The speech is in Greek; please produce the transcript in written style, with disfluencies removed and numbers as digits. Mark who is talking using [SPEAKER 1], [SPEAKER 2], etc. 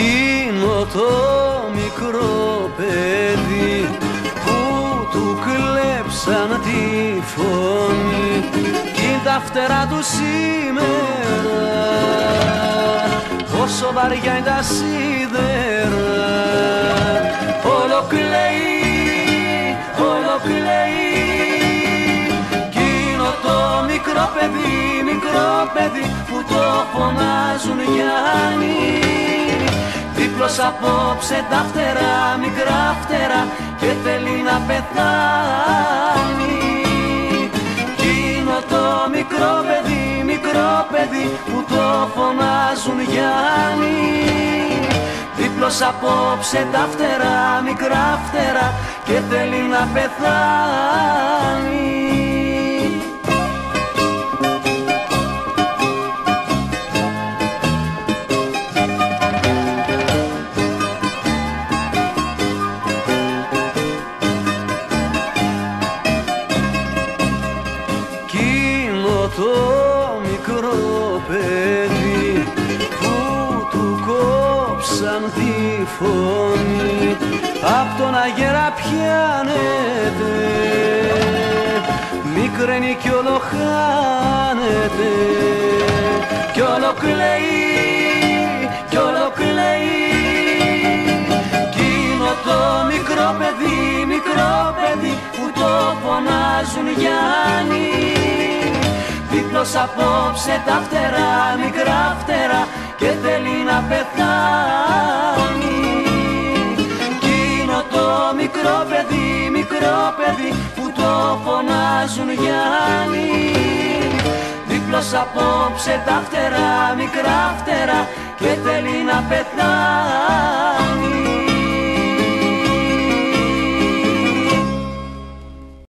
[SPEAKER 1] Εκείνο το μικρό παιδί που του κλέψαν τη φωνή κι τα φτερά του σήμερα όσο βαριά είναι τα σίδερα. Όλο κλαίει, όλο κλαίει εκείνο το μικρό παιδί που το φωνάζουν Γιάννη. Δίπλος απόψε τα φτερά, μικρά φτερά και θέλει να πεθάνει. Εκείνο το μικρό παιδί που το φωνάζουν Γιάννη. Δίπλος απόψε τα φτερά, μικρά φτερά και θέλει να πεθάνει. Το μικρό παιδί που του κόψαν τη φωνή απ' τον αγέρα πιάνεται, μικραίνει κι όλο χάνεται κι όλο κλαίει, κι όλο κλαίει εκείνο το μικρό παιδί που το φωνάζουν Γιάννη. Δίπλος απόψε τα φτερά, μικρά φτερά και θέλει να πεθάνει. Εκείνο το μικρό παιδί που το φωνάζουν Γιάννη. Δίπλος απόψε τα φτερά, μικρά φτερά και θέλει να πεθάνει.